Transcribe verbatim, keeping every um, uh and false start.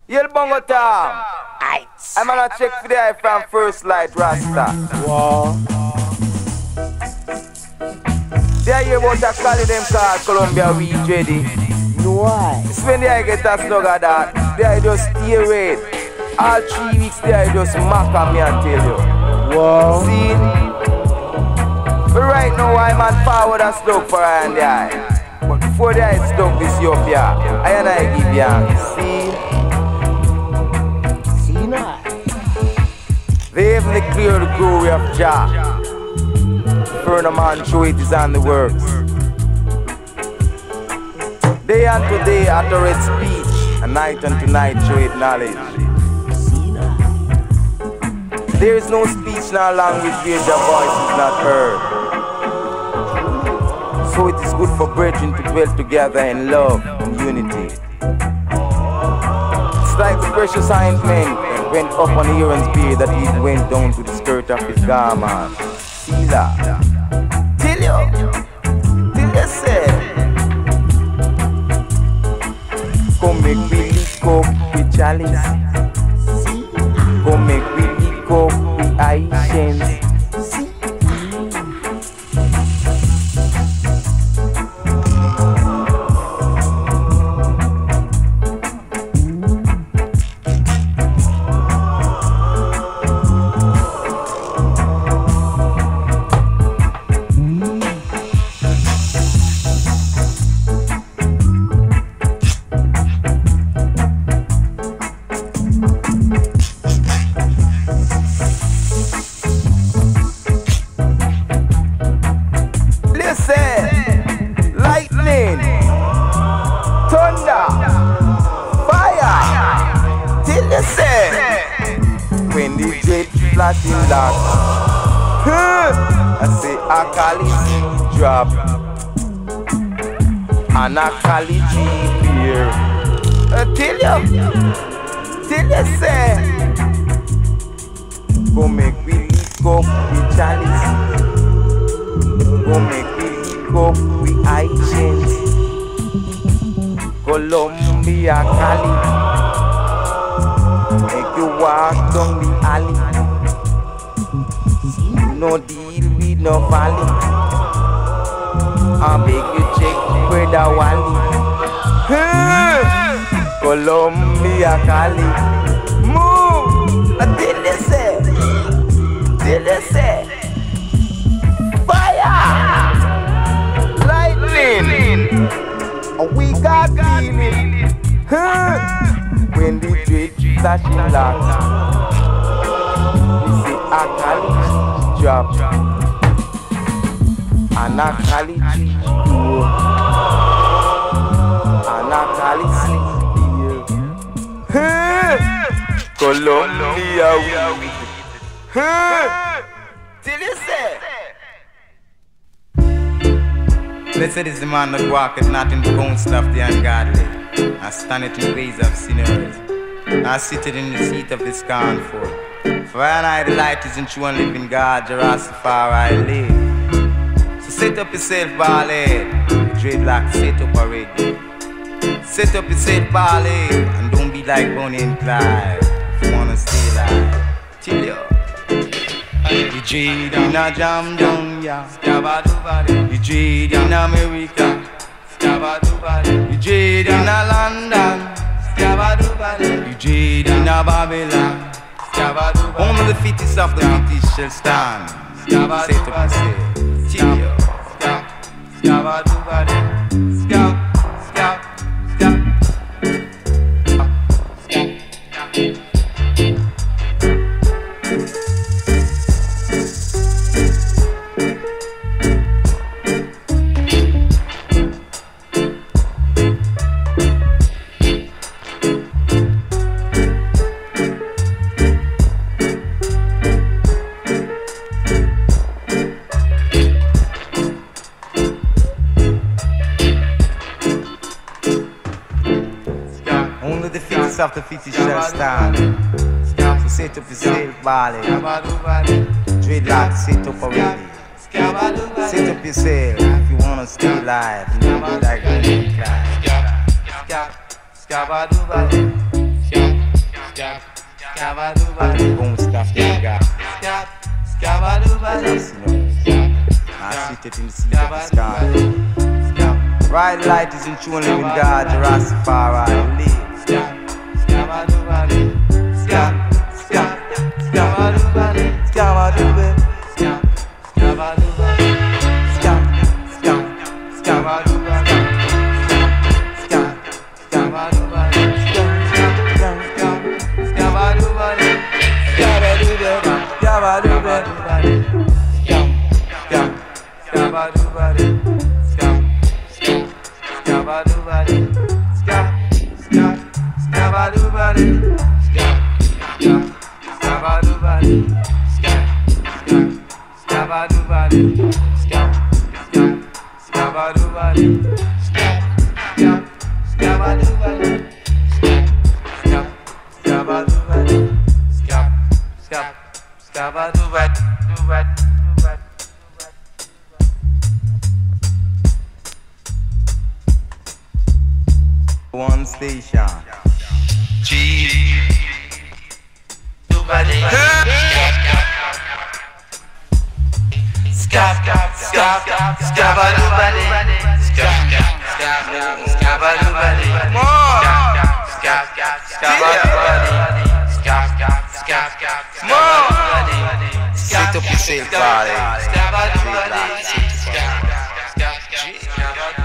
Yell Bogota. I'm gonna check for the eye from First Light Rasta. Whaa. They hear about a Collie them called Colombia Weed, dready. Why? It's when they get a slug of that, they just stay red. All three weeks they just mock on me and tell you. Whaa. See? But right now I'm on forward and slug for eye and the eye. But before the eye slug this up here, I and I give you. See? Seelah. They heavenly clear the glory of Jah. Firmament, showeth is on the works. Day unto day uttereth speech, and night unto night showeth knowledge. Seelah. There is no speech nor language where the voice is not heard. So it is good for brethren to dwell together in love and unity. It's like the precious ointment that went up on Aaron's beard that he went down to the skirt of his garment. Seelah. Tell you, tell you say. Come make we lick up with chalice. Come make we lick up with Haitians. When the jet flashing light, I say a Collie drop and a Collie jeep here. I tell you, tell you say, go make we lick up with chalice, go make we lick up with Haitians, Colombia Cali. Make you walk down the alley. No deal with no valley. I make you check where the wally. Colombia Cali. Move! Till they say, till they say, fire! Lightning! We got feeling. When the dready flashing light, we see a Collie drop and a Collie do and a Collie sleep here. Colombia Weed. Till you say. Let's say this is the man that walketh not in the counsel of the ungodly, I stand it in ways of sinners. I seated in the seat of the scornful. For I and I the light is in true and living God, Rastafari I live. So set up yourself, bald head. Dreadlock, set up already. Set up yourself, bald head, and don't be like Bonnie and Clyde. If you wanna stay alive, till you. You dread in a jam down, yeah. You dread in America. You dread in a London. You dread in a Babylon. Only the fittest of the fittest shall stand. Say to myself, chill yo. Scout, scout, scout. Of the fifty shall stand. So set up yourself, Bali. Dreadlock, set up already. Set up yourself if you wanna stay alive and be like a little Boom stuff they got. I sit it in the seat of the sky. Right light is in tune with God, the Rastafari live. One station. G. Scab, scab, scab, scab, scabadubadi, scab, scab, scab, scabadubadi, more, scab, scab, scabadubadi, scab, scab, scab, scab, more. Sit up your safe body, scabadubadi, scab, scab, scab,